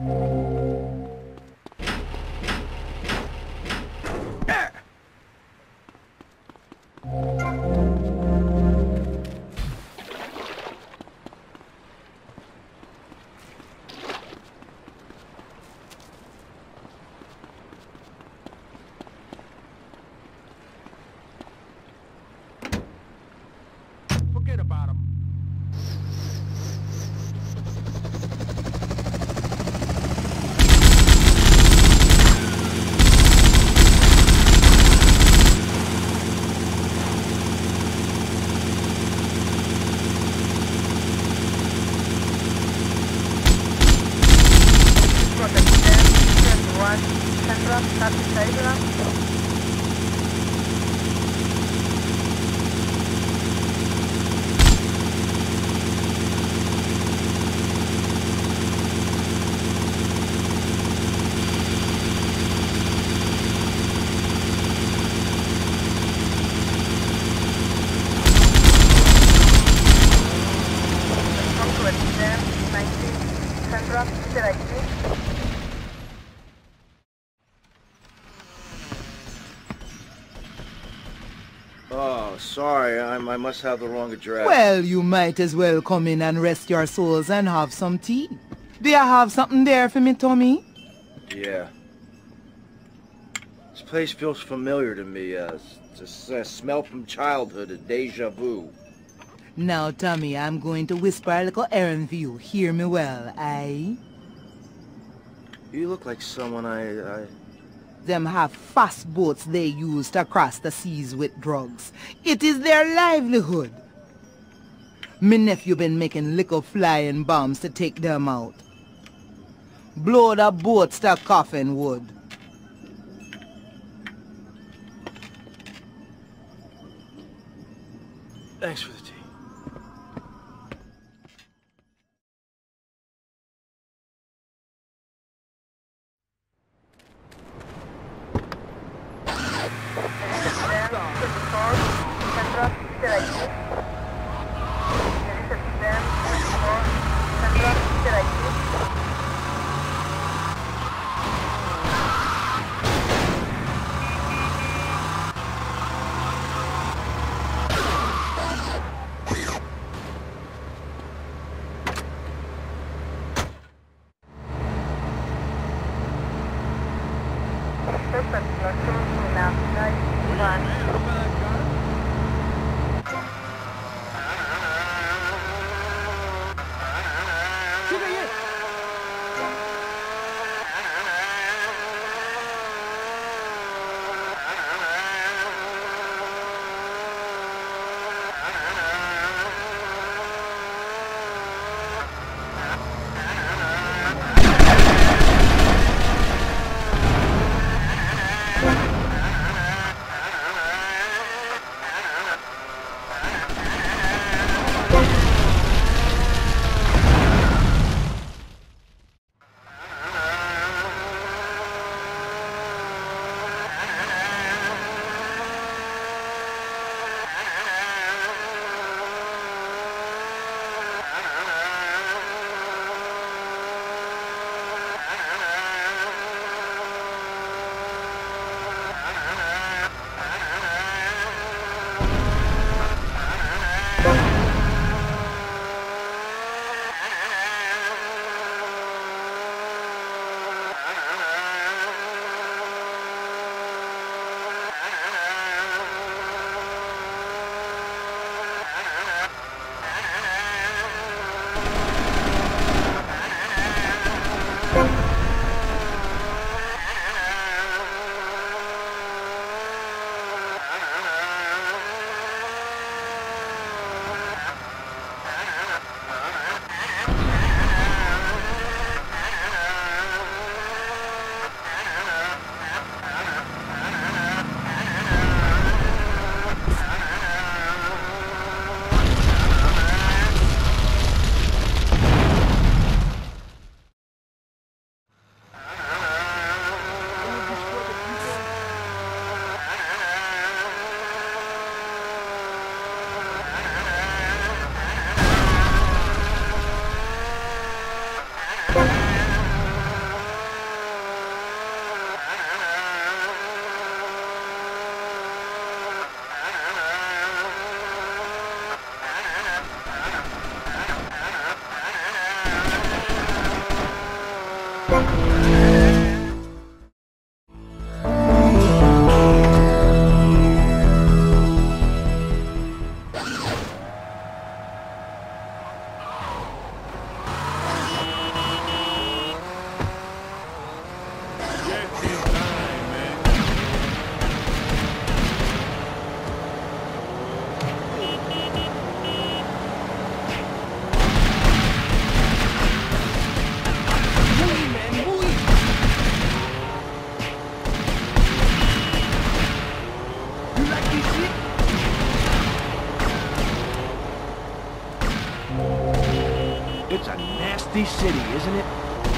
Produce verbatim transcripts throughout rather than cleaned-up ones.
Forget about him. Oh, sorry, I, I must have the wrong address. Well, you might as well come in and rest your souls and have some tea. Do you have something there for me, Tommy? Yeah. This place feels familiar to me. Uh, it's a, a smell from childhood, a deja vu. Now, Tommy, I'm going to whisper a little errand for you. Hear me well, aye? You look like someone I... I... Them have fast boats they use to cross the seas with drugs. It is their livelihood. Me nephew been making little flying bombs to take them out. Blow the boats to coffin wood. Thanks for the tea. It's a nasty city, isn't it?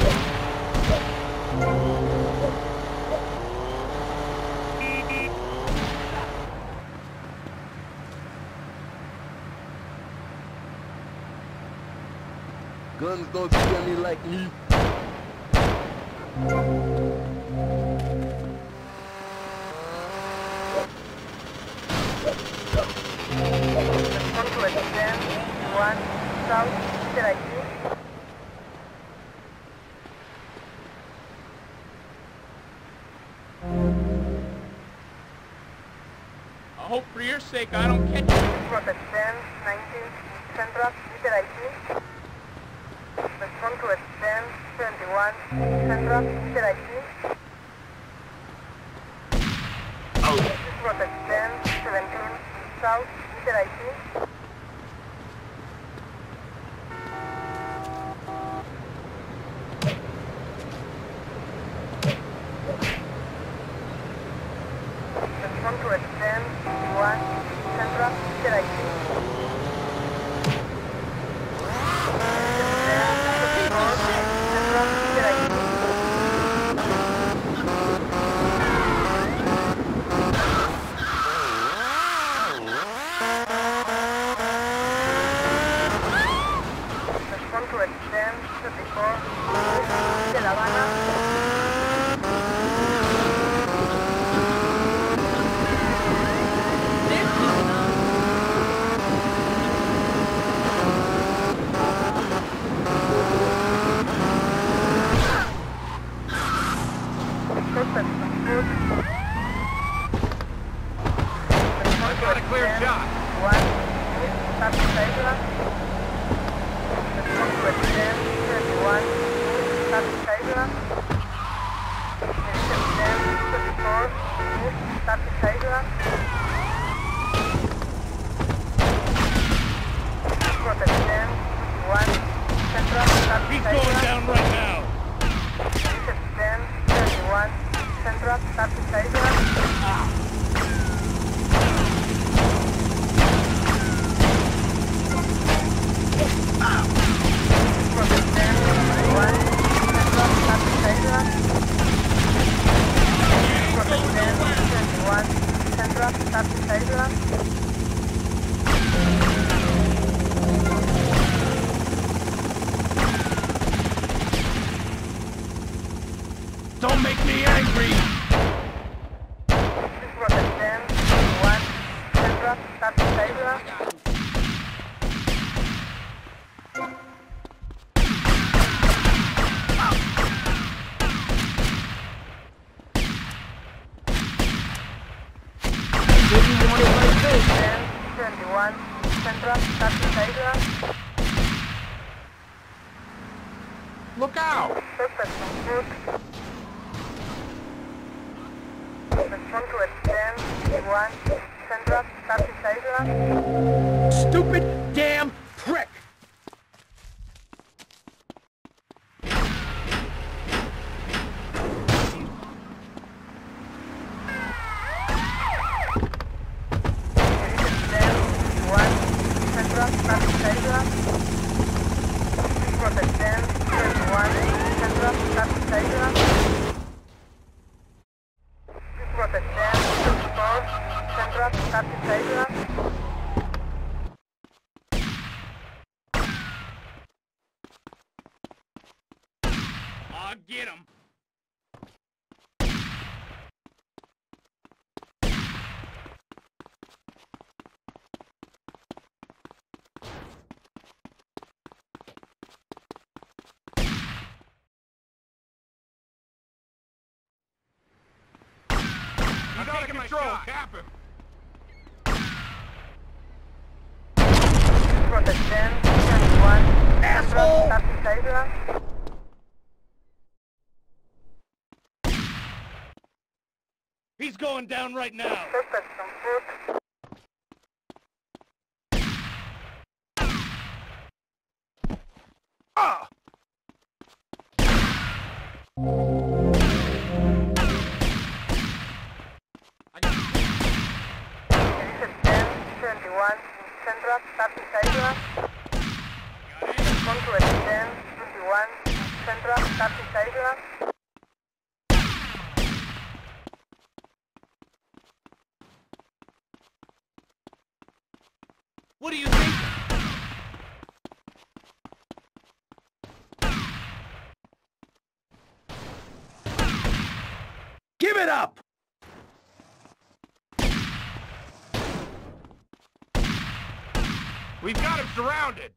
Guns don't scare me like me. Control extend, one, south, should I do? I hope for your sake I don't catch you. Control extend, nineteen, Central, should I do? Respond to extend, twenty-one, Central, should I do? Control extend, seventeen, south, should I do? Respond to extend, one, Central, should I do? Respond to extend, thirty-four, de La Habana. I got a clear shot. One, stop the cellular. Respond to extend, thirty-one, stop the cellular. Extend, thirty-four, stop the cellular. Control extend, one, central, stop the He's cellular. going down right now. Extend, thirty-one, central, stop the cellular. Don't make me angry. twenty-one, Central, Captain Tiger. Look out. Suspect on foot. Respond to extend, one, Central, Captain Tiger. Stupid damn prick. I'll get him. patrol. Cap him. Protect ten, twenty-one. Asshole! Copy, Cybra. He's going down right now. Suspect on foot. Ah! ten, twenty-one. Central, copy, Cybra. Respond to it. ten, twenty-one. Central, copy, Cybra. What do you think? Give it up! We've got him surrounded.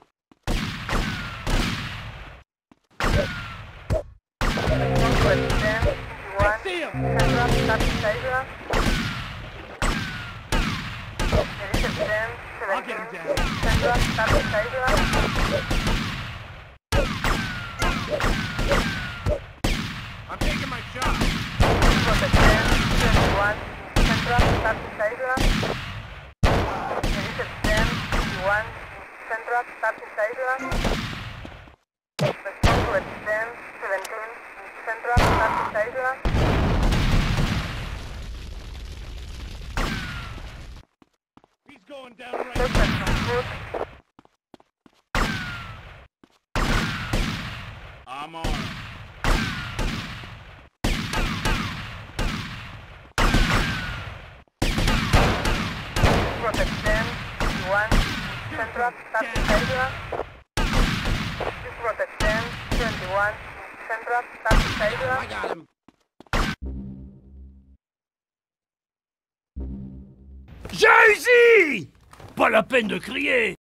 Respond to it. ten, twenty-one. See him. Central, copy, Cybra. ten, I'll get him seventeen. down. Central, copy, Cybra. I'm taking my shot. Protect ten, twenty-one. Central, copy, Cybra. ten, twenty-one. Central, copy, Cybra. Respond to it. ten, seventeen. Central, copy, Cybra. He's going down right now. Suspect on foot. I'm on him. Protect ten, twenty-one. Central, copy, Cybra. Protect ten, twenty-one. Central, copy, Cybra. I got him. J'ai ici! Pas la peine de crier!